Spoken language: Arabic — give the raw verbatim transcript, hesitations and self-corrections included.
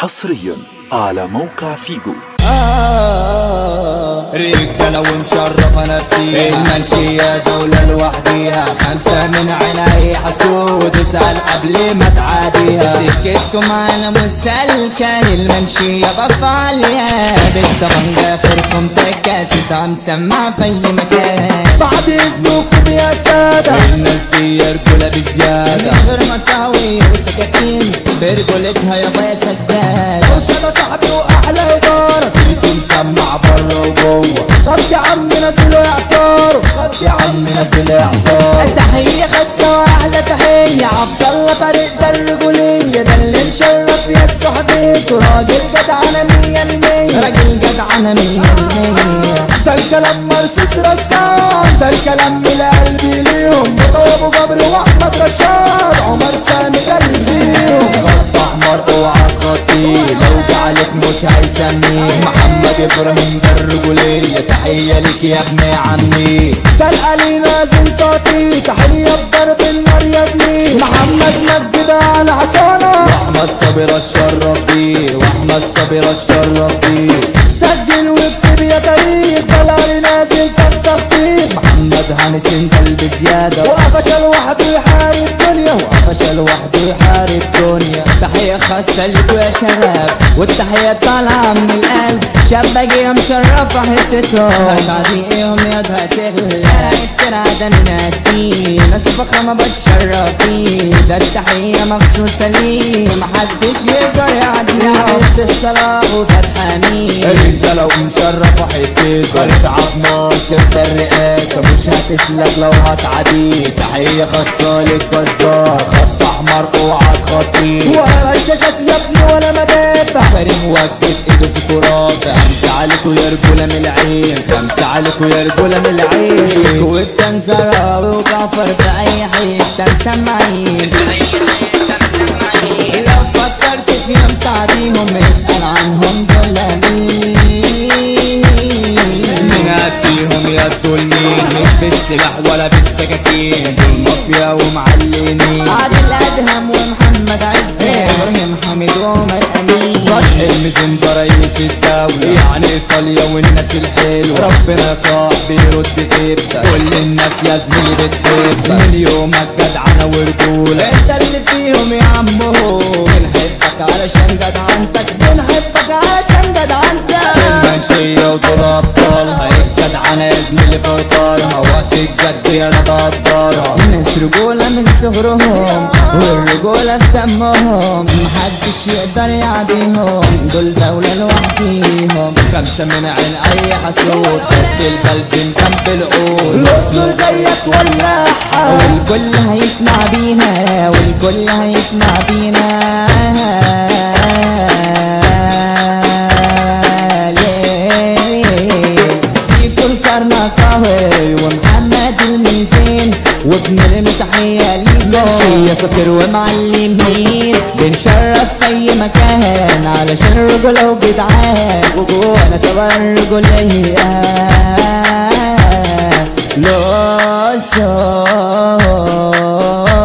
حصريا على موقع فيجو. آه رجالة ومشرفة نفسيها، المنشية دولة لوحديها، خمسة من عيني حسود، اسأل قبل ما تعاديها. سكتكم أنا مسلكة، المنشية بفعليها، بالطبنج آخركم تكاستها مسمع في أي مكان. بعد إذنكم يا سادة، الناس دي رجولة بزيادة، من غير مطاوي وسكاكين برجولتها يابا يا سداد. وشادة صاحبي وأحلى إدارة، صيته مسمع بره وجوه. خد يا عم نازل إعصاره، خد يا عم نازل إعصاره. تحية خاصة وأحلى تحية، عبد الله طارق ده الرجولية، ده اللي مشرف يا صاحبيته، راجل جدعانة مية المية، راجل جدعانة مية المية. ده الكلام مرسيس رسام، ده الكلام من القلب ليهم، بطل أبو جبر وأحمد رشاد، عمر سامي قلب ليهم. خط أحمر اوعى تخطيه، لو جعلك مش هيسميه. محمد إبراهيم ده الرجولية، تحية ليك يا ابن عمي. ده القلي نازل تعطيه، تحية بضرب النار يا دليل. محمد مجد على حصانة، وأحمد صابر اتشرف بيه، وأحمد صابر اتشرف بيه. سجل واكتب يا تاريخ، ده القلي نازل تخطيط. محمد هانس انت بزيادة، وقفش لوحده يحارب الدنيا، وقفش لوحده يحارب الدنيا. تحية خاصة ليكوا يا شباب، والتحية طالعة من القلب، شباجية مشرفة حتتهم، هتعديهم ياض هتغلى. الترعة ده من الدين، ناس فخمة بتشرف بيه، ده التحية مخصوصة ليه، محدش يقدر يعديها. عرس الصلاة وفتح مين، رجالة ومشرفة حتته، خالد عبد ناصر ده الرئاسة، مش هتسلك لو هتعديه. تحية خاصة للجزار، خط أحمر اوعى تخطيه. ولا الشاشات يا ابني ولا مدافع، كريم وجد ايده في تراب. خمسة عليكوا يا رجولة من العين، خمسة عليكوا يا رجولة من العين. والتنزراوي وجعفر في أي حتة مسمعين، في أي حتة مسمعين. لو فكرت في يوم تعديهم، اسأل عنهم دول مين. من أديهم يا دول مين، مش بالسلاح ولا بالسكاكين، دول مافيا ومعلمين. عادل أدهم ومحمد عز، إبراهيم حميد وعمر أمين. فتح الميزان ده رئيس الدولة، يعني إيطاليا والناس الحلوة. ربنا يا صاحبي يرد غيبتك، كل الناس يا زميلي بتحبك، من يومك جدعنة ورجولة، انت اللي فيهم يا عمو. بنحبك علشان جدعنتك، بنحبك علشان جدعنتك. المنشية ودول أبطالها، الجدعنة يا زميلي في إطارها، وقت الجد يا أنا بقدرها. الناس رجولة من صغرهم، والرجولة في دمهم، محدش يقدر يعديهم، دول دولة لوحديهم. خمسة من عين أي حسود، خط البلزم جنب العود. الأقصر جاية تولعها، والكل هيسمع بينا، والكل هيسمع بينا. ومحمد الميزان، وبنرمي تحية ليكم. منشية سكر ومعلمين، بنشرف في أي مكان، علشان الرجولة وجدعان، وجوانا طبعا الرجولية. لوسو